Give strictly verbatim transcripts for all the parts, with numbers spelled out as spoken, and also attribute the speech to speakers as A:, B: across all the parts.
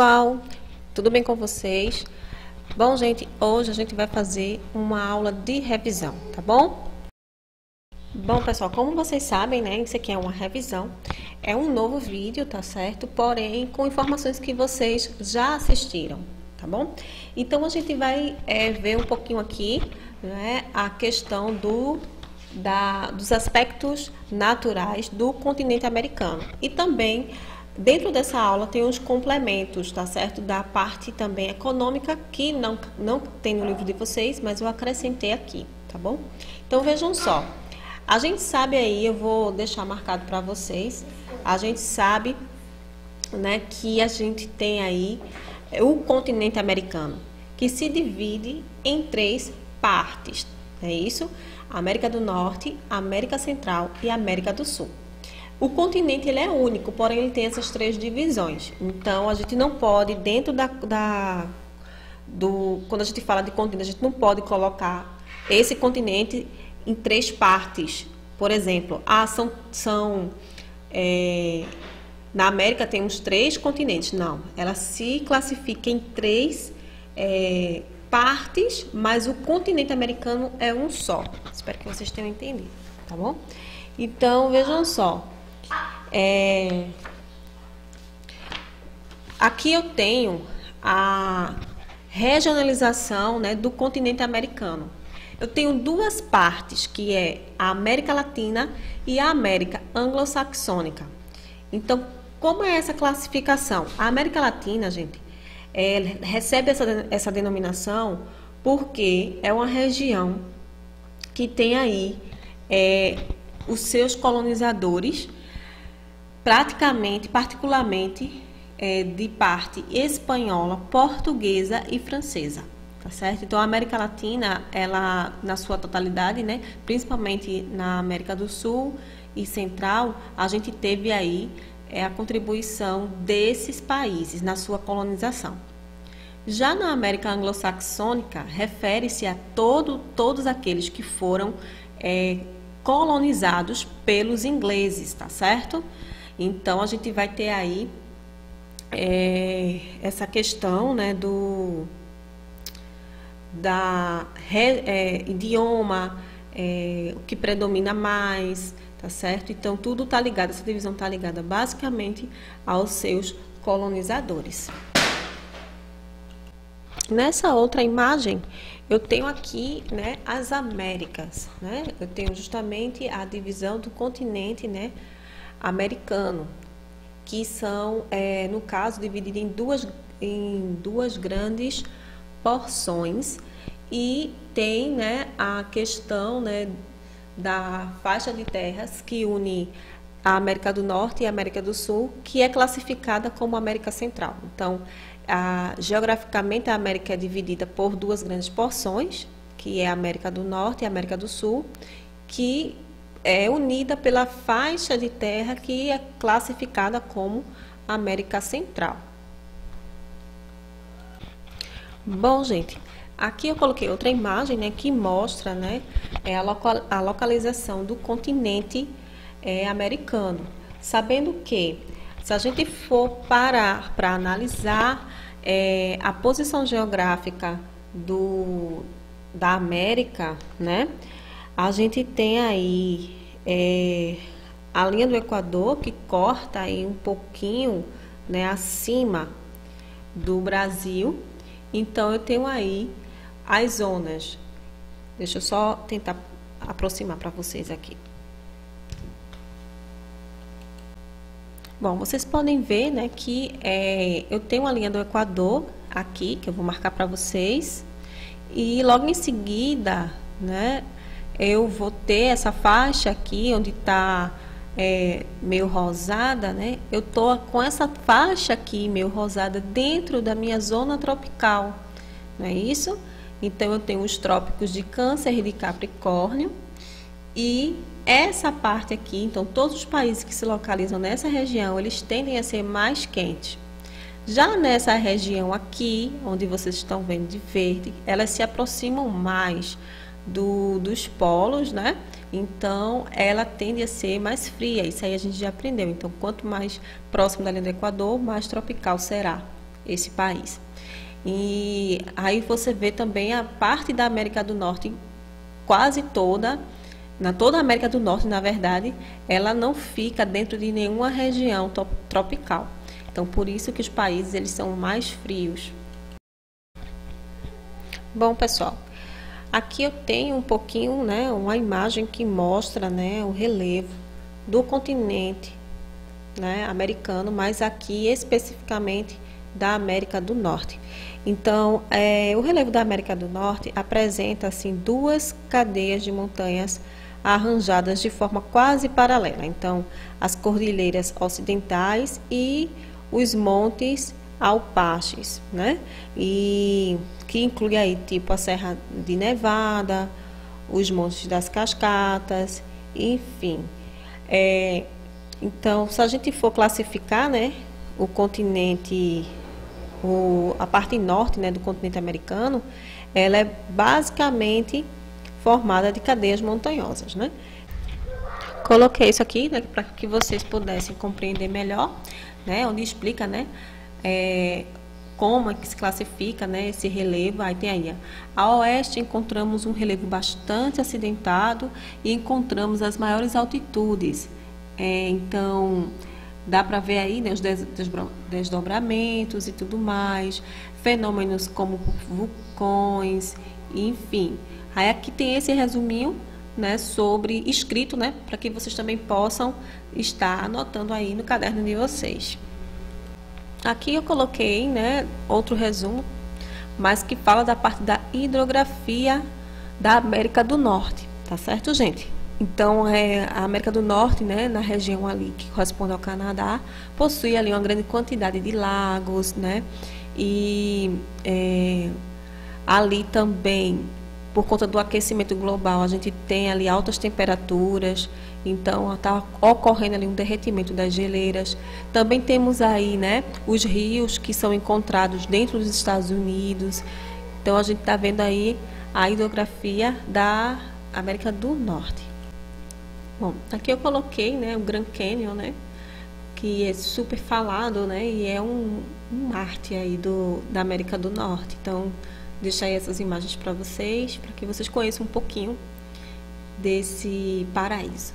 A: Pessoal, tudo bem com vocês? Bom, gente, hoje a gente vai fazer uma aula de revisão, tá bom? Bom, pessoal, como vocês sabem, né, isso aqui é uma revisão, é um novo vídeo, tá certo? Porém, com informações que vocês já assistiram, tá bom? Então, a gente vai é, ver um pouquinho aqui, né, a questão do, da, dos aspectos naturais do continente americano e também dentro dessa aula tem os complementos, tá certo? Da parte também econômica, que não, não tem no livro de vocês, mas eu acrescentei aqui, tá bom? Então, vejam só. A gente sabe aí, eu vou deixar marcado para vocês, a gente sabe, né, que a gente tem aí o continente americano, que se divide em três partes, é isso? América do Norte, América Central e América do Sul. O continente ele é único, porém ele tem essas três divisões. Então, a gente não pode, dentro da, da do, quando a gente fala de continente, a gente não pode colocar esse continente em três partes. Por exemplo, ah, são, são é, na América temos três continentes. Não, ela se classifica em três é, partes, mas o continente americano é um só. Espero que vocês tenham entendido, tá bom? Então, vejam só. É, aqui eu tenho a regionalização, né, do continente americano. Eu tenho duas partes, que é a América Latina e a América Anglo-Saxônica. Então, como é essa classificação? A América Latina, gente, é, recebe essa, essa denominação porque é uma região que tem aí é, os seus colonizadores, praticamente, particularmente, é, de parte espanhola, portuguesa e francesa, tá certo? Então, a América Latina, ela, na sua totalidade, né, principalmente na América do Sul e Central, a gente teve aí é, a contribuição desses países na sua colonização. Já na América Anglo-Saxônica, refere-se a todo, todos aqueles que foram é, colonizados pelos ingleses, tá certo? Então, a gente vai ter aí é, essa questão, né, do da é, idioma, é, o que predomina mais, tá certo? Então, tudo tá ligado, essa divisão tá ligada basicamente aos seus colonizadores. Nessa outra imagem, eu tenho aqui, né, as Américas, né? Eu tenho justamente a divisão do continente, né, americano, que são, é, no caso, divididos em duas, em duas grandes porções e tem, né, a questão, né, da faixa de terras que une a América do Norte e a América do Sul, que é classificada como América Central. Então, a, geograficamente, a América é dividida por duas grandes porções, que é a América do Norte e a América do Sul, que é unida pela faixa de terra que é classificada como América Central. Bom, gente, aqui eu coloquei outra imagem, né, que mostra, né, é a, local, a localização do continente é, americano. Sabendo que, se a gente for parar para analisar é, a posição geográfica do, da América, né, a gente tem aí é, a linha do Equador, que corta aí um pouquinho, né, acima do Brasil. Então, eu tenho aí as zonas. Deixa eu só tentar aproximar para vocês aqui. Bom, vocês podem ver, né, que é, eu tenho a linha do Equador aqui, que eu vou marcar para vocês. E logo em seguida, né, eu vou ter essa faixa aqui, onde está é, meio rosada, né? Eu tô com essa faixa aqui, meio rosada, dentro da minha zona tropical, não é isso? Então, eu tenho os trópicos de Câncer e de Capricórnio. E essa parte aqui, então, todos os países que se localizam nessa região, eles tendem a ser mais quentes. Já nessa região aqui, onde vocês estão vendo de verde, elas se aproximam mais Do, dos polos, né? Então, ela tende a ser mais fria. Isso aí a gente já aprendeu. Então, quanto mais próximo da linha do Equador, mais tropical será esse país. E aí você vê também a parte da América do Norte, quase toda, na toda a América do Norte, na verdade, ela não fica dentro de nenhuma região tropical. Então, por isso que os países eles são mais frios. Bom, pessoal, aqui eu tenho um pouquinho, né, uma imagem que mostra, né, o relevo do continente, né, americano, mas aqui especificamente da América do Norte. Então, é, o relevo da América do Norte apresenta assim duas cadeias de montanhas arranjadas de forma quase paralela. Então, as cordilheiras ocidentais e os montes Alpaches, né? E que inclui aí tipo a Serra de Nevada, os montes das Cascatas, enfim. É, então, se a gente for classificar, né, o continente, o, a parte norte, né, do continente americano, ela é basicamente formada de cadeias montanhosas, né? Coloquei isso aqui, né, para que vocês pudessem compreender melhor, né, onde explica, né, é, como é que se classifica, né, esse relevo. Aí tem aí, a oeste encontramos um relevo bastante acidentado e encontramos as maiores altitudes. É, então, dá para ver aí, né, os desdobramentos e tudo mais, fenômenos como vulcões, enfim. Aí aqui tem esse resuminho, né, sobre escrito, né, para que vocês também possam estar anotando aí no caderno de vocês. Aqui eu coloquei, né, outro resumo, mas que fala da parte da hidrografia da América do Norte, tá certo, gente? Então, é, a América do Norte, né, na região ali que corresponde ao Canadá, possui ali uma grande quantidade de lagos, né, e é, ali também, por conta do aquecimento global, a gente tem ali altas temperaturas, então está ocorrendo ali um derretimento das geleiras. Também temos aí, né, os rios que são encontrados dentro dos Estados Unidos. Então a gente está vendo aí a hidrografia da América do Norte. Bom, aqui eu coloquei, né, o Grand Canyon, né, que é super falado, né, e é um, um Marte aí do, da América do Norte. Então, deixar aí essas imagens para vocês, para que vocês conheçam um pouquinho desse paraíso.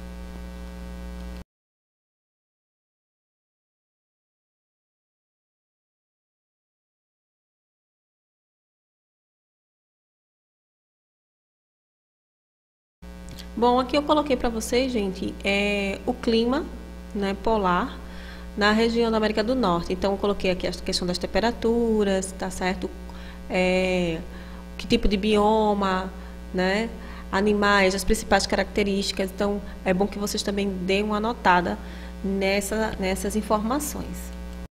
A: Bom, aqui eu coloquei para vocês, gente, é, o clima, né, polar na região da América do Norte. Então, eu coloquei aqui a questão das temperaturas, tá certo? É, que tipo de bioma, né? Animais, as principais características. Então, é bom que vocês também deem uma anotada nessa, nessas informações.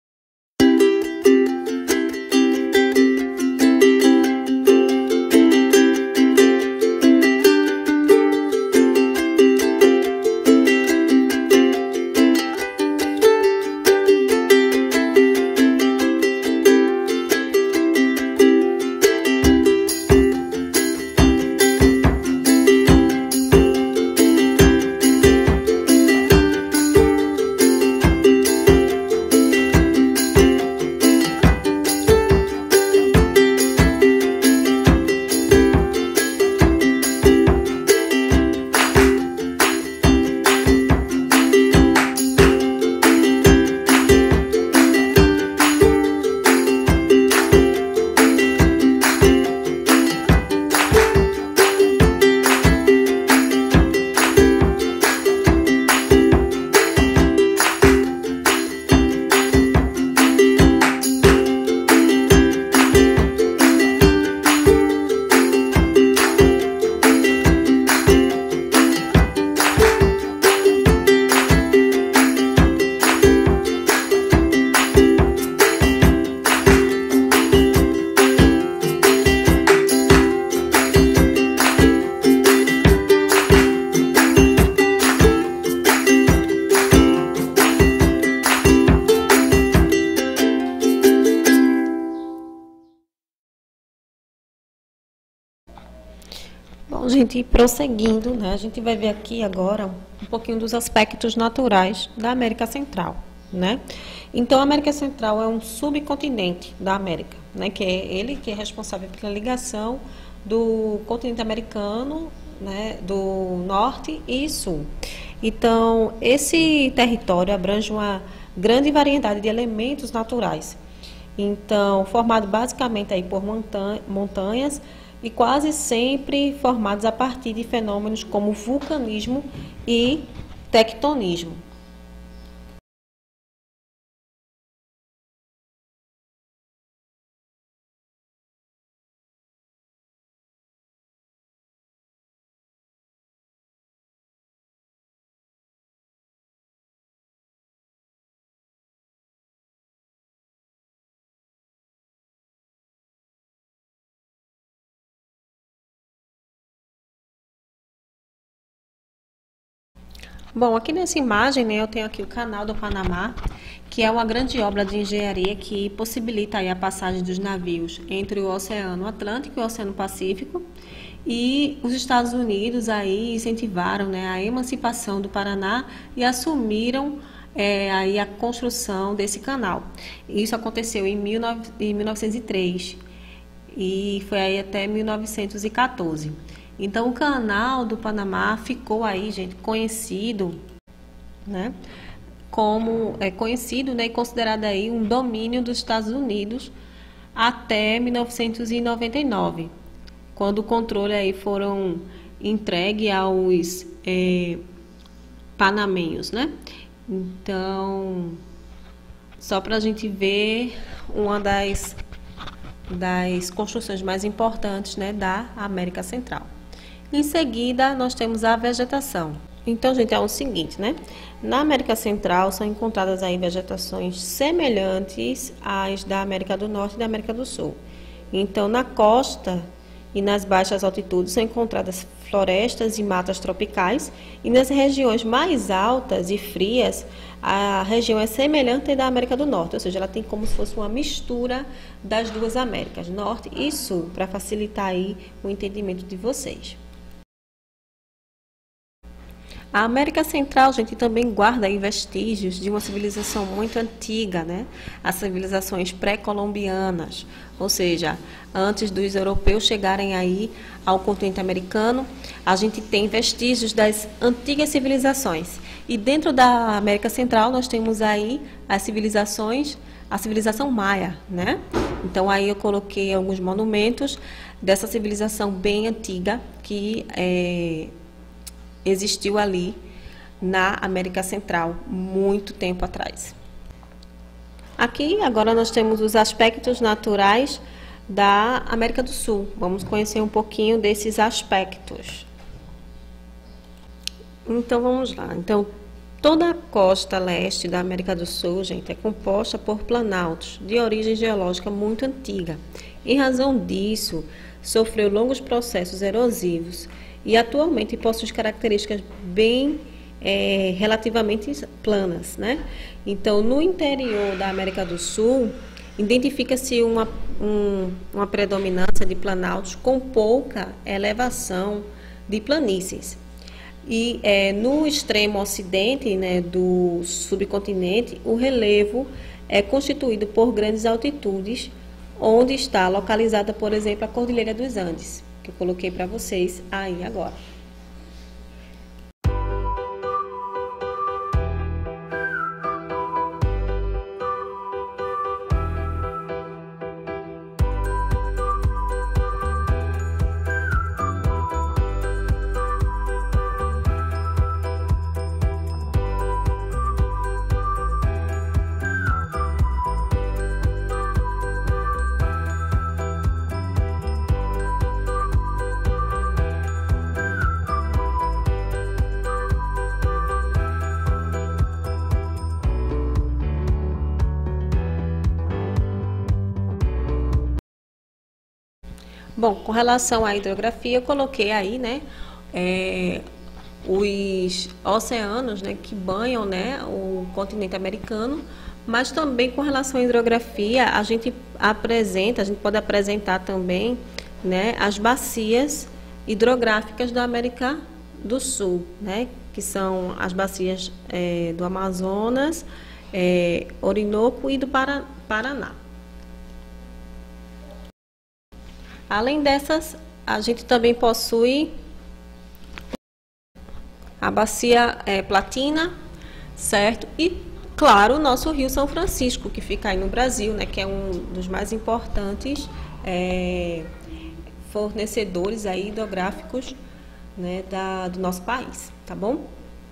A: Bom, gente, prosseguindo, né, a gente vai ver aqui agora um pouquinho dos aspectos naturais da América Central, né? Então, a América Central é um subcontinente da América, né? Que é ele que é responsável pela ligação do continente americano, né? Do norte e sul. Então, esse território abrange uma grande variedade de elementos naturais. Então, formado basicamente aí por montanhas e quase sempre formados a partir de fenômenos como vulcanismo e tectonismo. Bom, aqui nessa imagem, né, eu tenho aqui o Canal do Panamá, que é uma grande obra de engenharia que possibilita aí a passagem dos navios entre o Oceano Atlântico e o Oceano Pacífico. E os Estados Unidos aí incentivaram, né, a emancipação do Paraná e assumiram é, aí a construção desse canal. Isso aconteceu em, mil novecentos e três e foi aí até mil novecentos e quatorze. Então, o Canal do Panamá ficou aí, gente, conhecido, né, como é conhecido, né, e considerado aí um domínio dos Estados Unidos até mil novecentos e noventa e nove, quando o controle aí foram entregue aos é, panamenhos, né? Então, só para a gente ver uma das das construções mais importantes, né, da América Central. Em seguida, nós temos a vegetação. Então, gente, é o seguinte, né? Na América Central são encontradas aí vegetações semelhantes às da América do Norte e da América do Sul. Então, na costa e nas baixas altitudes são encontradas florestas e matas tropicais, e nas regiões mais altas e frias, a região é semelhante à da América do Norte, ou seja, ela tem como se fosse uma mistura das duas Américas, Norte e Sul, para facilitar aí o entendimento de vocês. A América Central, gente, também guarda aí vestígios de uma civilização muito antiga, né? As civilizações pré-colombianas, ou seja, antes dos europeus chegarem aí ao continente americano, a gente tem vestígios das antigas civilizações. E dentro da América Central nós temos aí as civilizações, a civilização maia, né? Então aí eu coloquei alguns monumentos dessa civilização bem antiga que é, existiu ali na América Central, muito tempo atrás. Aqui, agora, nós temos os aspectos naturais da América do Sul. Vamos conhecer um pouquinho desses aspectos. Então, vamos lá. Então, toda a costa leste da América do Sul, gente, é composta por planaltos de origem geológica muito antiga. Em razão disso, sofreu longos processos erosivos e atualmente possui características bem é, relativamente planas, né? Então, no interior da América do Sul, identifica-se uma, um, uma predominância de planaltos com pouca elevação de planícies. E é, no extremo ocidente, né, do subcontinente, o relevo é constituído por grandes altitudes, onde está localizada, por exemplo, a Cordilheira dos Andes, que eu coloquei para vocês aí agora. Bom, com relação à hidrografia, eu coloquei aí, né, é, os oceanos, né, que banham, né, o continente americano, mas também com relação à hidrografia, a gente apresenta, a gente pode apresentar também, né, as bacias hidrográficas da América do Sul, né, que são as bacias é, do Amazonas é, Orinoco e do Para- Paraná. Além dessas, a gente também possui a bacia é, Platina, certo? E, claro, o nosso Rio São Francisco, que fica aí no Brasil, né? Que é um dos mais importantes é, fornecedores aí hidrográficos, né, da, do nosso país, tá bom?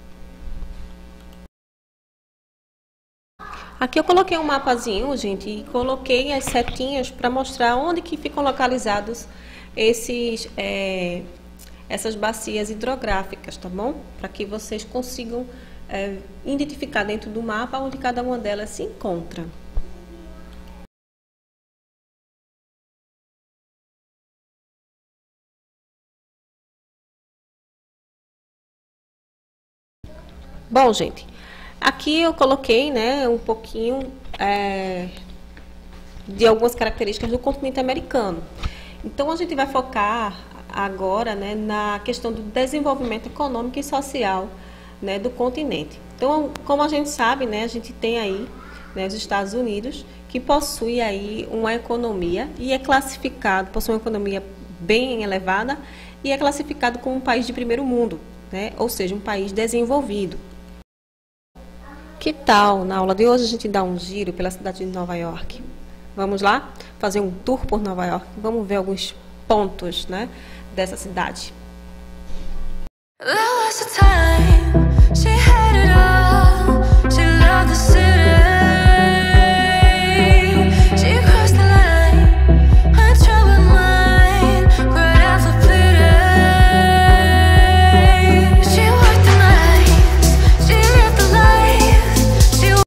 A: Aqui eu coloquei um mapazinho, gente, e coloquei as setinhas para mostrar onde que ficam localizados esses, é, essas bacias hidrográficas, tá bom? Para que vocês consigam é, identificar dentro do mapa onde cada uma delas se encontra. Bom, gente, aqui eu coloquei, né, um pouquinho é, de algumas características do continente americano. Então, a gente vai focar agora, né, na questão do desenvolvimento econômico e social, né, do continente. Então, como a gente sabe, né, a gente tem aí, né, os Estados Unidos, que possui aí uma economia e é classificado, possui uma economia bem elevada e é classificado como um país de primeiro mundo, né, ou seja, um país desenvolvido. Que tal, na aula de hoje, a gente dar um giro pela cidade de Nova York? Vamos lá? Fazer um tour por Nova York. Vamos ver alguns pontos, né, dessa cidade. There was a time she had it all. She loved the city. She crossed the line. Her troubled mind cried out for pity. She worked the nights. She lived the life. She...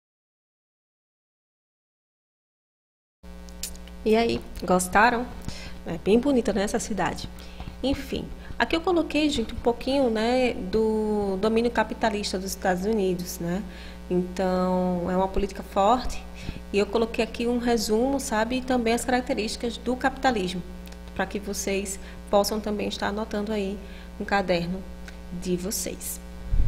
A: E aí, gostaram? É bem bonita, né, essa cidade. Enfim, aqui eu coloquei, gente, um pouquinho, né, do domínio capitalista dos Estados Unidos, né? Então, é uma política forte e eu coloquei aqui um resumo, sabe, e também as características do capitalismo, para que vocês possam também estar anotando aí no caderno de vocês.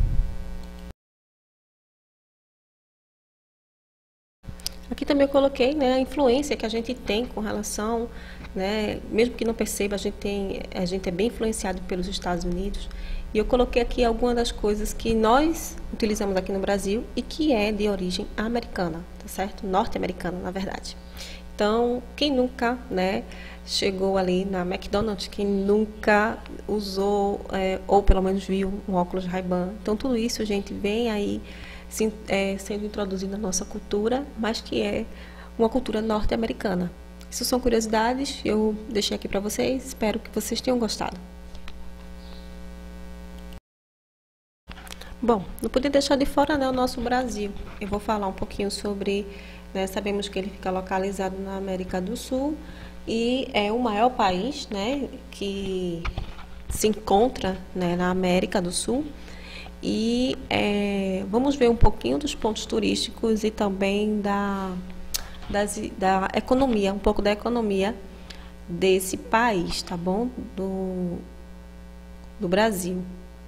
A: Aqui também eu coloquei, né, a influência que a gente tem com relação, né, mesmo que não perceba, a gente, tem, a gente é bem influenciado pelos Estados Unidos. E eu coloquei aqui algumas das coisas que nós utilizamos aqui no Brasil e que é de origem americana, tá certo? Norte-americana, na verdade. Então, quem nunca, né, chegou ali na McDonald's, quem nunca usou, é, ou pelo menos viu um óculos Ray-Ban. Então, tudo isso, gente, vem aí Se, é, sendo introduzido na nossa cultura, mas que é uma cultura norte-americana. Isso são curiosidades, eu deixei aqui para vocês, espero que vocês tenham gostado. Bom, não podia deixar de fora, né, o nosso Brasil. Eu vou falar um pouquinho sobre, né, sabemos que ele fica localizado na América do Sul e é o maior país, né, que se encontra, né, na América do Sul. E é, vamos ver um pouquinho dos pontos turísticos e também da, das, da economia, um pouco da economia desse país, tá bom? Do, do Brasil.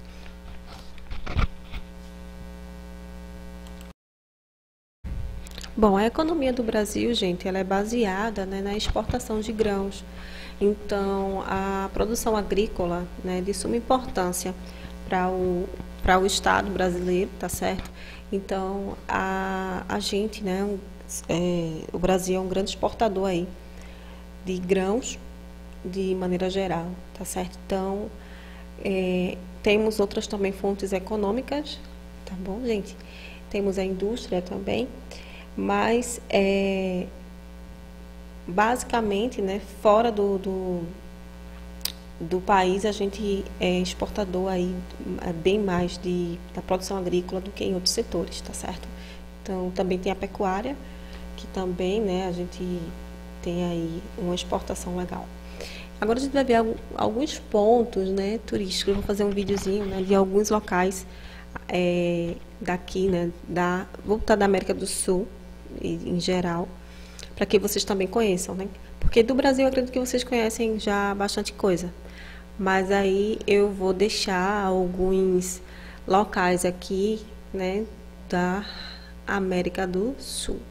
A: Bom, a economia do Brasil, gente, ela é baseada, né, na exportação de grãos. Então, a produção agrícola, né, é de suma importância para o para o Estado brasileiro, tá certo? Então, a, a gente, né, é, o Brasil é um grande exportador aí de grãos de maneira geral, tá certo? Então, é, temos outras também fontes econômicas, tá bom, gente? Temos a indústria também, mas, é, basicamente, né, fora do... do do país, a gente é exportador aí bem mais de, da produção agrícola do que em outros setores, tá certo? Então, também tem a pecuária, que também, né, a gente tem aí uma exportação legal. Agora a gente vai ver alguns pontos, né, turísticos. Eu vou fazer um videozinho, né, de alguns locais é, daqui, né, da, vou botar da América do Sul, em geral, para que vocês também conheçam, né? Porque do Brasil eu acredito que vocês conhecem já bastante coisa. Mas aí eu vou deixar alguns locais aqui, né, da América do Sul.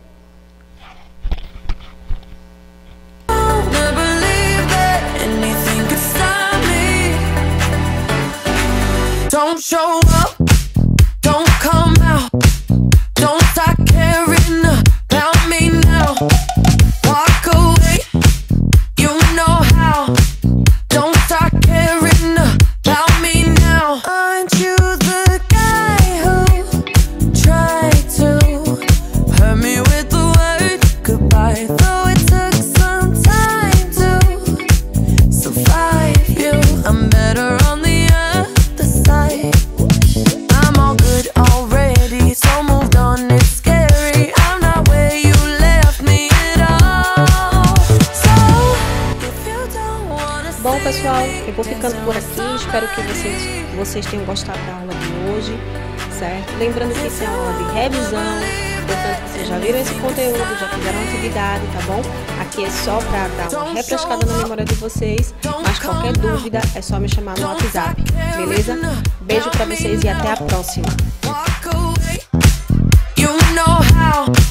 B: Don't show up, don't come out, don't start caring about me now. Walk away, you know how. Don't start caring about me now. Aren't you the guy who tried to hurt me with the word goodbye? Though it took some time to survive you, I'm better on the other side. I'm all good already, so moved on, it's scary. I'm not where you left me at all. So, if you don't wanna
A: Bom, pessoal, eu vou ficando por aqui. Espero que vocês, vocês tenham gostado da aula de hoje, certo? Lembrando que isso é uma aula de revisão, portanto, vocês já viram esse conteúdo, já fizeram atividade, tá bom? Aqui é só para dar uma refrescada na memória de vocês, mas qualquer dúvida é só me chamar no WhatsApp, beleza? Beijo pra vocês e até a próxima!
B: walk away, you know how.